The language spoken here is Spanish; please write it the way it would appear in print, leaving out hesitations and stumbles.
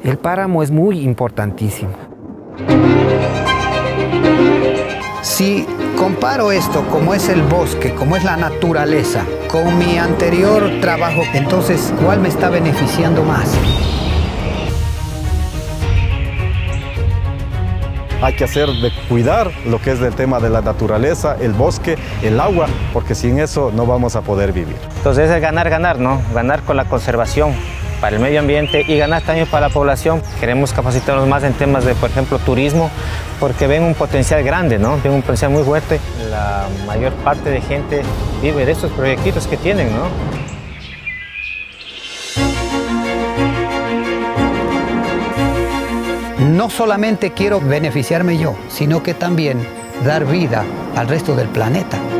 El páramo es muy importantísimo. Si comparo esto, como es el bosque, como es la naturaleza, con mi anterior trabajo, entonces, ¿cuál me está beneficiando más? Hay que cuidar lo que es el tema de la naturaleza, el bosque, el agua, porque sin eso no vamos a poder vivir. Entonces es ganar, ganar, ¿no? Ganar con la conservación para el medio ambiente y ganar también para la población. Queremos capacitarnos más en temas de, por ejemplo, turismo, porque ven un potencial grande, ¿no? Ven un potencial muy fuerte. La mayor parte de gente vive de estos proyectitos que tienen, ¿no? No solamente quiero beneficiarme yo, sino que también dar vida al resto del planeta.